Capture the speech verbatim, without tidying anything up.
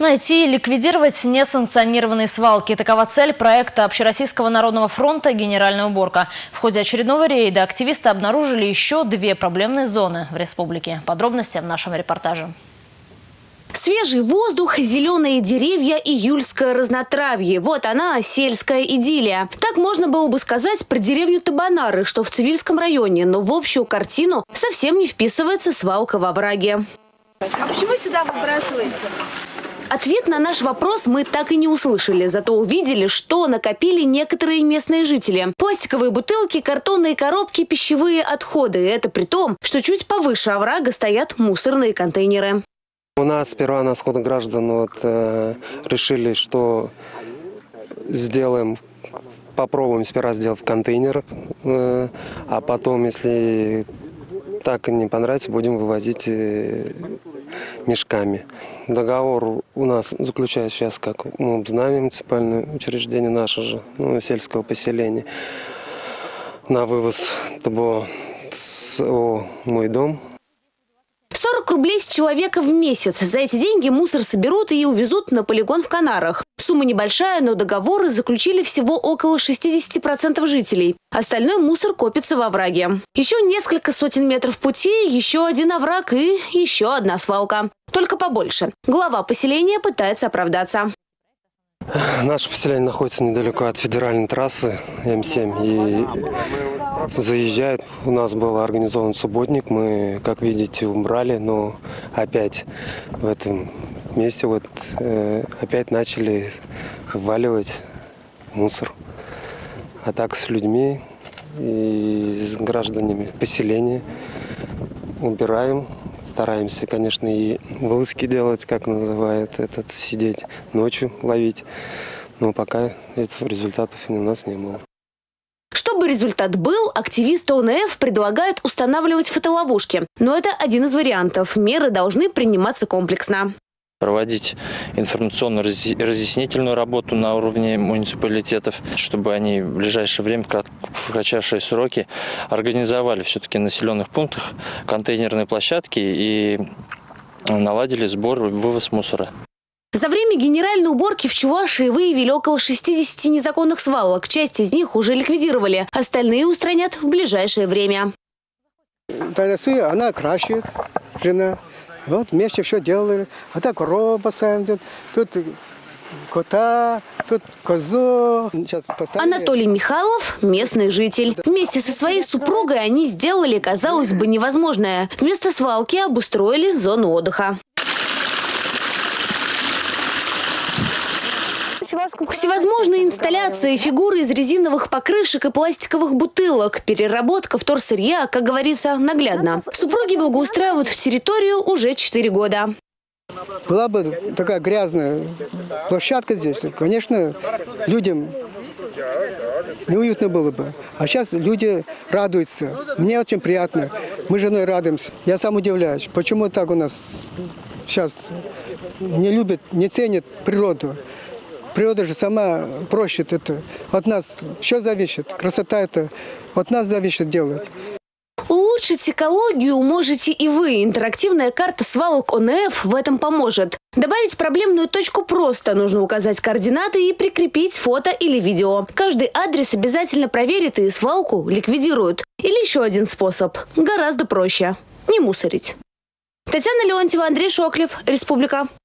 Найти и ликвидировать несанкционированные свалки. Такова цель проекта Общероссийского народного фронта «Генеральная уборка». В ходе очередного рейда активисты обнаружили еще две проблемные зоны в республике. Подробности в нашем репортаже. Свежий воздух, зеленые деревья, июльское разнотравье. Вот она, сельская идиллия. Так можно было бы сказать про деревню Табанары, что в Цивильском районе. Но в общую картину совсем не вписывается свалка во овраге. А почему сюда выбрасываете? Ответ на наш вопрос мы так и не услышали, зато увидели, что накопили некоторые местные жители. Пластиковые бутылки, картонные коробки, пищевые отходы. Это при том, что чуть повыше оврага стоят мусорные контейнеры. У нас сперва на сходы граждан вот, э, решили, что сделаем, попробуем сперва сделать в контейнерах, э, а потом, если так и не понравится, будем вывозить э, мешками. Договор у нас заключается сейчас, как мы знаем, муниципальное учреждение наше же, ну, сельского поселения, на вывоз ТБО СО «Мой дом». сорок рублей с человека в месяц. За эти деньги мусор соберут и увезут на полигон в Канарах. Сумма небольшая, но договоры заключили всего около шестидесяти процентов жителей. Остальной мусор копится во овраге. Еще несколько сотен метров пути, еще один овраг и еще одна свалка. Только побольше. Глава поселения пытается оправдаться. Наше поселение находится недалеко от федеральной трассы М семь. И заезжает. У нас был организован субботник. Мы, как видите, убрали, но опять в этом месте вот э, опять начали вваливать мусор. А так с людьми и с гражданами поселения убираем. Стараемся, конечно, и вылазки делать, как называют этот, сидеть ночью, ловить. Но пока этих результатов у нас не было. Чтобы результат был, активисты О Н Ф предлагают устанавливать фотоловушки. Но это один из вариантов. Меры должны приниматься комплексно. Проводить информационно-разъяснительную работу на уровне муниципалитетов, чтобы они в ближайшее время, в кратчайшие сроки, организовали все-таки в населенных пунктах контейнерные площадки и наладили сбор и вывоз мусора. За время генеральной уборки в Чувашии выявили около шестидесяти незаконных свалок. Часть из них уже ликвидировали, остальные устранят в ближайшее время. Она окрашивает, жена. Вот вместе все делали. А так корову поставим тут, тут кота, тут козу. Анатолий Михайлов – местный житель. Вместе со своей супругой они сделали, казалось бы, невозможное. Вместо свалки обустроили зону отдыха. Всевозможные инсталляции, фигуры из резиновых покрышек и пластиковых бутылок. Переработка вторсырья, как говорится, наглядно. Супруги благоустраивают в территорию уже четыре года. Была бы такая грязная площадка здесь, конечно, людям неуютно было бы. А сейчас люди радуются. Мне очень приятно. Мы с женой радуемся. Я сам удивляюсь, почему так у нас сейчас не любят, не ценят природу. Природа же сама прощает это. От нас все зависит. Красота это от нас зависит делать. Улучшить экологию можете и вы. Интерактивная карта свалок О Н Ф в этом поможет. Добавить проблемную точку просто. Нужно указать координаты и прикрепить фото или видео. Каждый адрес обязательно проверит и свалку ликвидируют. Или еще один способ. Гораздо проще. Не мусорить. Татьяна Леонтьева, Андрей Шоклев. Республика.